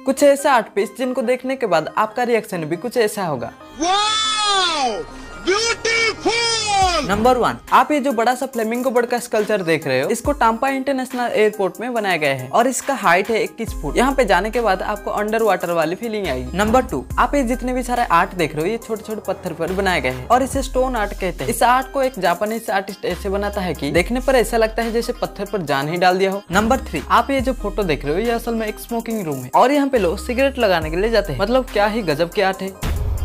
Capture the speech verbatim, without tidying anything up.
कुछ ऐसा art piece जिनको देखने के बाद आपका रिएक्शन भी कुछ ऐसा होगा। नंबर वन, आप ये जो बड़ा सा फ्लेमिंगो बर्ड का स्कल्पचर देख रहे हो, इसको टाम्पा इंटरनेशनल एयरपोर्ट में बनाया गया है और इसका हाइट है इक्कीस फुट। यहाँ पे जाने के बाद आपको अंडर वाटर वाली फीलिंग आएगी। नंबर टू, आप ये जितने भी सारे आर्ट देख रहे हो, ये छोटे छोटे पत्थर पर बनाए गए हैं और इसे स्टोन आर्ट कहते हैं। इस आर्ट को एक जापानीज आर्टिस्ट ऐसे बनाता है कि देखने पर ऐसा लगता है जैसे पत्थर पर जान ही डाल दिया हो। नंबर थ्री, आप ये जो फोटो देख रहे हो, ये असल में एक स्मोकिंग रूम है और यहाँ पे लोग सिगरेट लगाने के लिए जाते हैं। मतलब क्या ही गजब की आर्ट है।